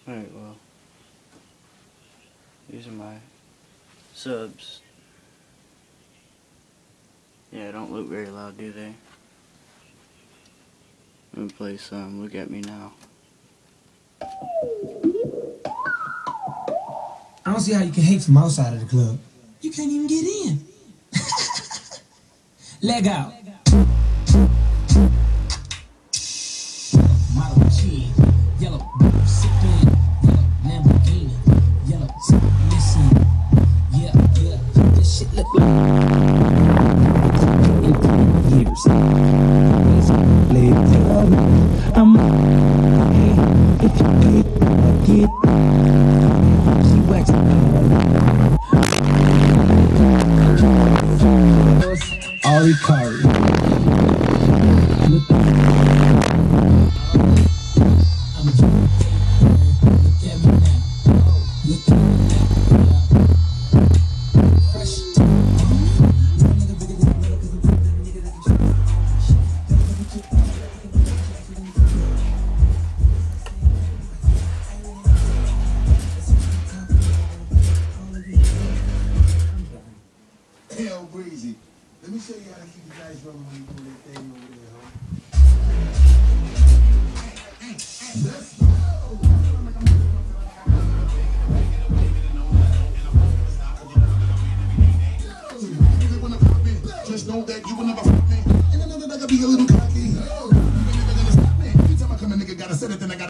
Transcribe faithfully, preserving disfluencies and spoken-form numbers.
Alright, well, these are my subs. Yeah, don't look very loud, do they? Let me play some. Look at me now. I don't see how you can hate from outside of the club. You can't even get in. Leg out. Model cheese, yellow, sipping, yellow, Lamborghini, yellow, listen, yeah, yeah, this shit look like years. I'm if you get, get, she wax. Ari Kari. Look, I'm look at me now. Look at me now. Fresh. Hell breezy. Let me show you how to keep the guys rolling when you do that thing over there, huh? Let's go!